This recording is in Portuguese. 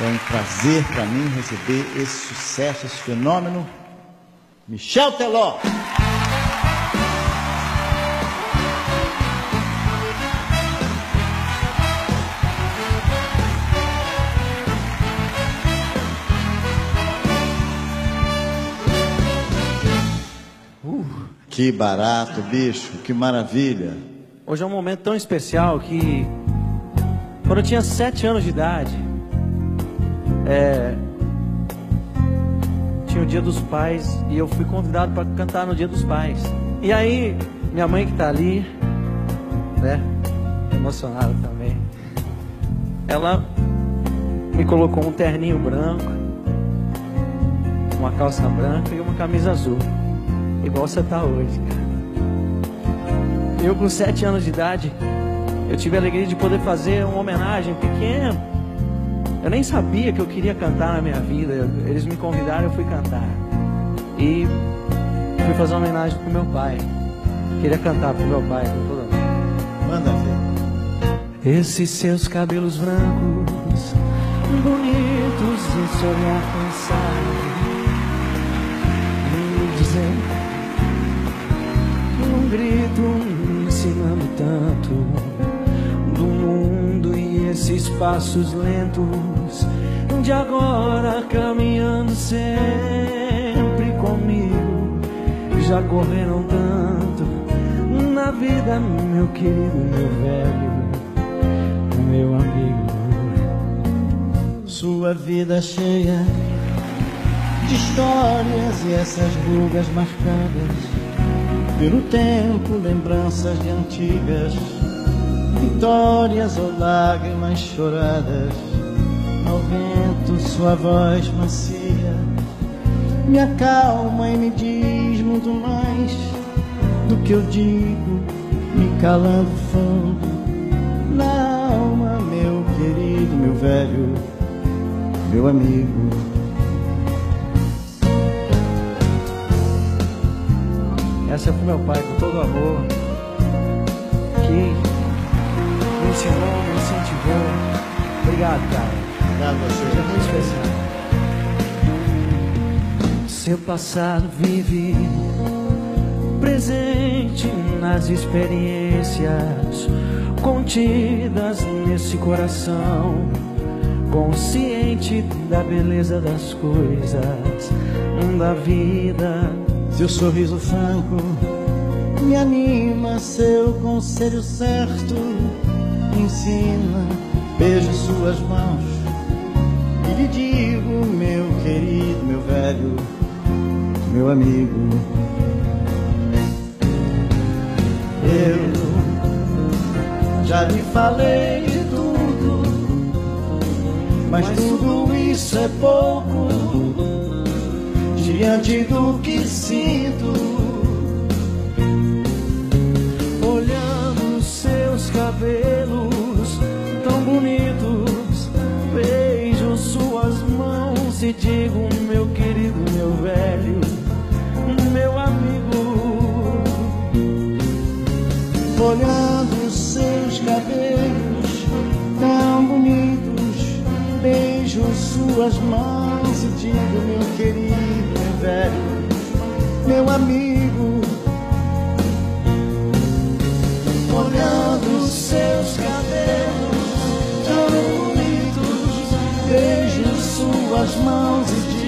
É um prazer para mim receber esse sucesso, esse fenômeno, Michel Teló. Que barato, bicho, que maravilha. Hoje é um momento tão especial que, quando eu tinha 7 anos de idade, tinha o Dia dos Pais e eu fui convidado para cantar no Dia dos Pais. E aí, minha mãe que tá ali, né, emocionada também, ela me colocou um terninho branco, uma calça branca e uma camisa azul, igual você tá hoje, cara. Eu com 7 anos de idade, eu tive a alegria de poder fazer uma homenagem pequena. Eu nem sabia que eu queria cantar na minha vida. Eles me convidaram, eu fui cantar. E fui fazer uma homenagem pro meu pai. Queria cantar pro meu pai com toda a... Manda ver. Esses seus cabelos brancos, bonitos, esse olhar cansado, me dizendo, um grito me ensinando tanto do mundo e esses passos lentos de agora caminhando sempre comigo. Já correram tanto na vida, meu querido, meu velho, meu amigo. Sua vida cheia de histórias e essas rugas marcadas pelo tempo, lembranças de antigas vitórias ou lágrimas choradas. Ao vento sua voz macia me acalma e me diz muito mais do que eu digo, me calando fundo na alma, meu querido, meu velho, meu amigo. Essa é pro meu pai com todo o amor, que me ensinou, me incentivou. Obrigado, cara. Obrigado a você. É muito especial. Seu passado vive presente nas experiências contidas nesse coração, consciente da beleza das coisas, da vida. Seu sorriso franco me anima, seu conselho certo me ensina. Beijo suas mãos e lhe digo, meu querido, meu velho, meu amigo. Eu já lhe falei de tudo, mas tudo isso é pouco diante do que sinto. Olhando seus cabelos tão bonitos, beijo suas mãos e digo, meu querido, meu velho, meu amigo. Olhando seus cabelos tão bonitos, beijo suas mãos e digo, meu querido, meu velho, meu amigo. Olhando seus cabelos tão bonitos, beijo suas mãos e digo,